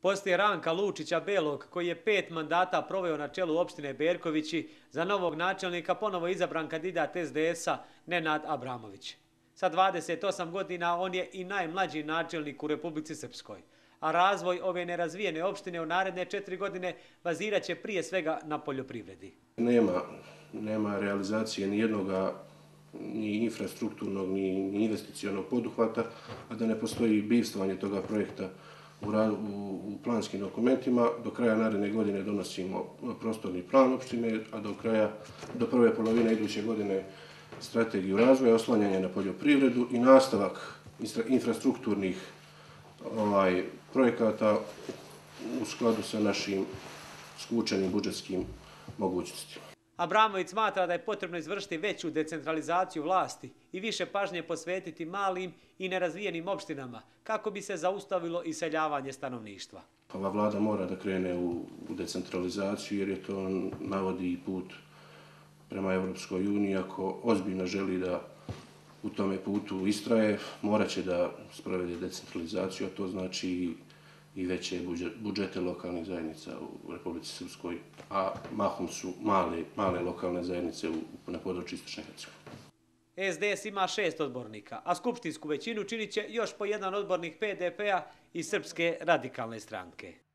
Poslije Ranka Lučića Belog, koji je 5 mandata proveo na čelu opštine Berkovići, za novog načelnika ponovo izabran kandidat SDS-a Nenad Abramović. Sa 28 godina on je i najmlađi načelnik u Republici Srpskoj, a razvoj ove nerazvijene opštine u naredne 4 godine bazirat će prije svega na poljoprivredi. Nema realizacije nijednoga ni infrastrukturnog, ni investicionog poduhvata, a da ne postoji bivstvovanje toga projekta u planskim dokumentima. Do kraja naredne godine donosimo prostorni plan opštine, a do prve polovine iduće godine strategiju razvoja, oslanjanje na poljoprivredu i nastavak infrastrukturnih projekata u skladu sa našim skučenim budžetskim mogućnostima. Abramović smatra da je potrebno izvršiti veću decentralizaciju vlasti i više pažnje posvetiti malim i nerazvijenim opštinama kako bi se zaustavilo iseljavanje stanovništva. Ova vlada mora da krene u decentralizaciju jer je to navodi put prema Evropskoj uniji. Ako ozbiljno želi da u tome putu istraje, morat će da sprovede decentralizaciju, a to znači i veće budžete lokalnih zajednica u Republici Srpskoj, a mahom su male lokalne zajednice na području Istočne Hercegovine. SDS ima 6 odbornika, a skupštinsku većinu činit će još po jedan odbornik PDP-a i Srpske radikalne stranke.